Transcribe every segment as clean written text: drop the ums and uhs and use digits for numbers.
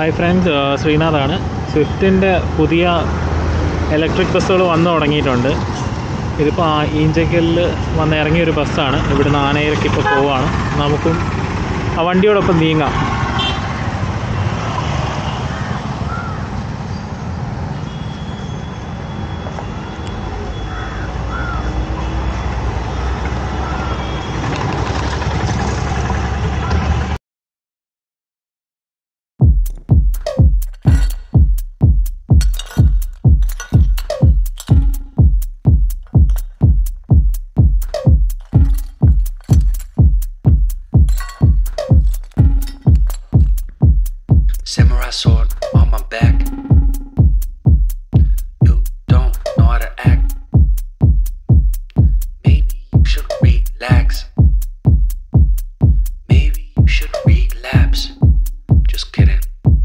Hi friends, Sreenath ആണ്. സ്വിഫ്റ്റിൻ്റെ പുതിയ electric ബസ്സുകൾ വന്നു തുടങ്ങിയിട്ടുണ്ട്. ഇതിപ്പോൾ ഈഞ്ചക്കലിൽ വന്ന് ഇറങ്ങിയൊരു ബസ്സാണ്. ഇവിടുന്ന് ആനയിലേക്ക് ഇപ്പോൾ പോവുകയാണ്. നമുക്കും ആ വണ്ടിയോടൊപ്പം നീങ്ങാം. Samurai sword on my back. You don't know how to act. Maybe you should relax. Maybe you should relapse. Just kidding.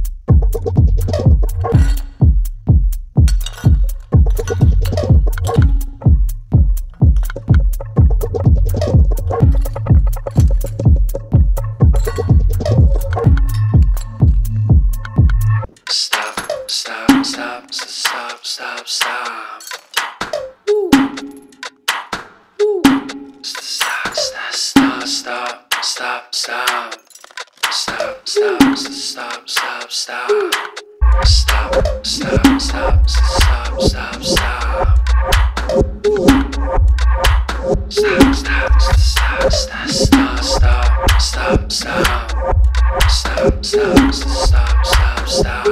Stop, stop, stop, stop, stop, stop. Ooh. Ooh. Stop, stop, stop, stop, stop, stop. Stop, stop, stop, stop, stop. Stop, stop, stop, stop, stop, stop. Stop, stop, stop, stop, stop, stop, stop, stop. Stop, stop, stop, stop, stop.